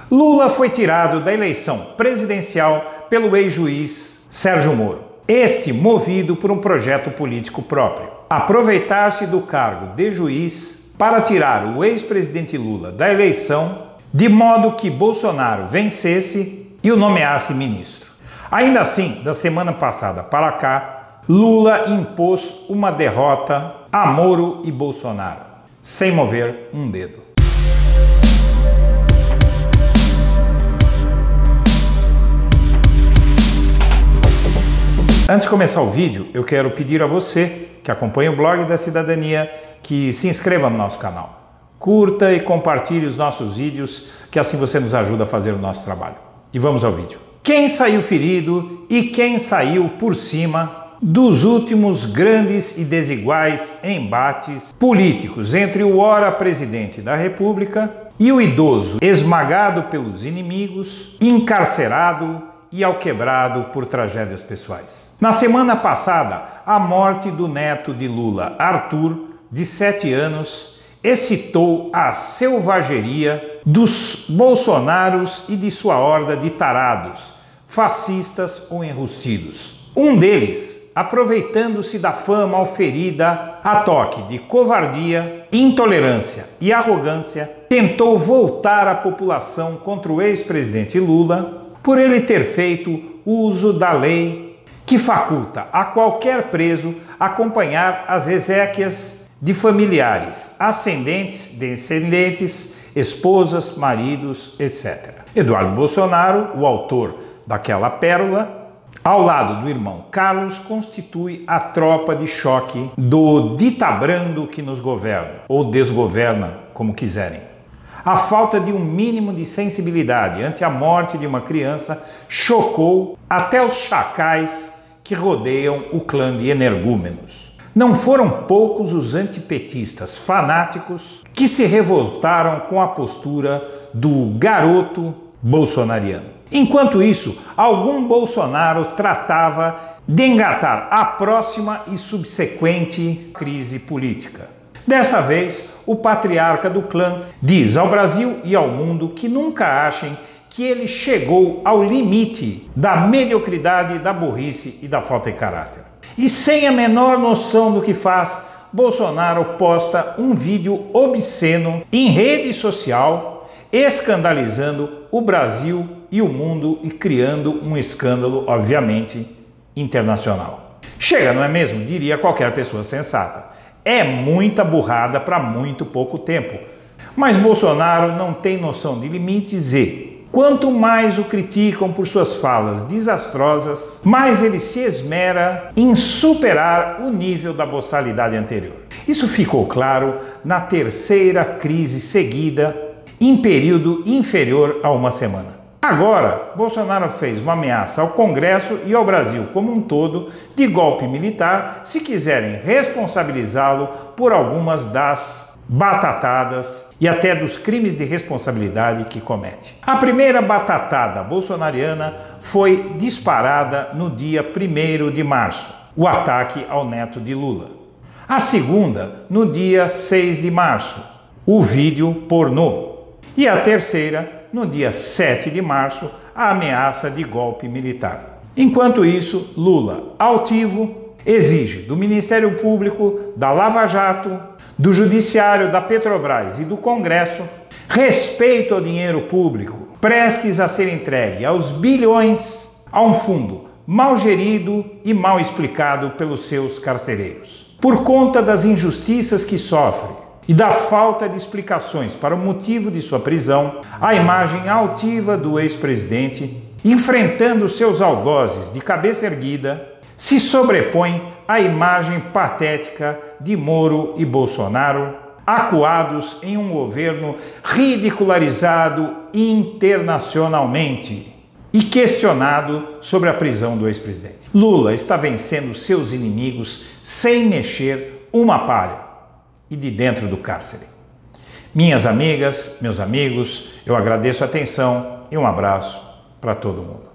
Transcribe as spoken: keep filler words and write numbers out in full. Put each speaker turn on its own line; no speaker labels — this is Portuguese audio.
Lula foi tirado da eleição presidencial pelo ex-juiz Sérgio Moro. Este movido por um projeto político próprio. Aproveitar-se do cargo de juiz para tirar o ex-presidente Lula da eleição, de modo que Bolsonaro vencesse e o nomeasse ministro. Ainda assim, da semana passada para cá, Lula impôs uma derrota a Moro e Bolsonaro, sem mover um dedo. Antes de começar o vídeo, eu quero pedir a você que acompanha o blog da Cidadania que se inscreva no nosso canal. Curta e compartilhe os nossos vídeos, que assim você nos ajuda a fazer o nosso trabalho. E vamos ao vídeo. Quem saiu ferido e quem saiu por cima dos últimos grandes e desiguais embates políticos entre o ora presidente da República e o idoso esmagado pelos inimigos, encarcerado e alquebrado por tragédias pessoais. Na semana passada, a morte do neto de Lula, Arthur, de sete anos, excitou a selvageria dos bolsonaros e de sua horda de tarados, fascistas ou enrustidos. Um deles, aproveitando-se da fama oferida a toque de covardia, intolerância e arrogância, tentou voltar a população contra o ex-presidente Lula por ele ter feito uso da lei que faculta a qualquer preso acompanhar as exéquias de familiares, ascendentes, descendentes, esposas, maridos, etcétera. Eduardo Bolsonaro, o autor daquela pérola, ao lado do irmão Carlos, constitui a tropa de choque do ditabrando que nos governa, ou desgoverna, como quiserem. A falta de um mínimo de sensibilidade ante a morte de uma criança chocou até os chacais que rodeiam o clã de energúmenos. Não foram poucos os antipetistas fanáticos que se revoltaram com a postura do garoto bolsonariano. Enquanto isso, algum Bolsonaro tratava de engatar a próxima e subsequente crise política. Desta vez, o patriarca do clã diz ao Brasil e ao mundo que nunca achem que ele chegou ao limite da mediocridade, da burrice e da falta de caráter. E sem a menor noção do que faz, Bolsonaro posta um vídeo obsceno em rede social, escandalizando o Brasil e o mundo e criando um escândalo, obviamente, internacional. Chega, não é mesmo? Diria qualquer pessoa sensata. É muita burrada para muito pouco tempo. Mas Bolsonaro não tem noção de limites e, quanto mais o criticam por suas falas desastrosas, mais ele se esmera em superar o nível da boçalidade anterior. Isso ficou claro na terceira crise seguida, em período inferior a uma semana. Agora, Bolsonaro fez uma ameaça ao Congresso e ao Brasil como um todo de golpe militar se quiserem responsabilizá-lo por algumas das batatadas e até dos crimes de responsabilidade que comete. A primeira batatada bolsonariana foi disparada no dia primeiro de março, o ataque ao neto de Lula. A segunda, no dia seis de março, o vídeo pornô. E a terceira, no dia sete de março, a ameaça de golpe militar. Enquanto isso, Lula, altivo, exige do Ministério Público, da Lava Jato, do Judiciário, da Petrobras e do Congresso respeito ao dinheiro público, prestes a ser entregue aos bilhões a um fundo mal gerido e mal explicado pelos seus carcereiros. Por conta das injustiças que sofre e da falta de explicações para o motivo de sua prisão, a imagem altiva do ex-presidente, enfrentando seus algozes de cabeça erguida, se sobrepõe à imagem patética de Moro e Bolsonaro, acuados em um governo ridicularizado internacionalmente e questionado sobre a prisão do ex-presidente. Lula está vencendo seus inimigos sem mexer uma palha e de dentro do cárcere. Minhas amigas, meus amigos, eu agradeço a atenção e um abraço para todo mundo.